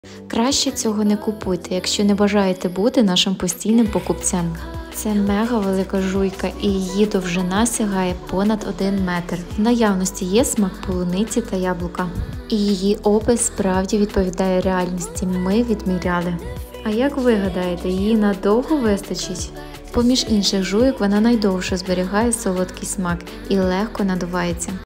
Краще цього не купуйте, якщо не бажаєте бути нашим постійним покупцем. Це мега велика жуйка і її довжина сягає понад 1 метр. В наявності є смак полуниці та яблука. І її опис справді відповідає реальності, ми відміряли. А як ви гадаєте, її надовго вистачить? Поміж інших жуйок вона найдовше зберігає солодкий смак і легко надувається.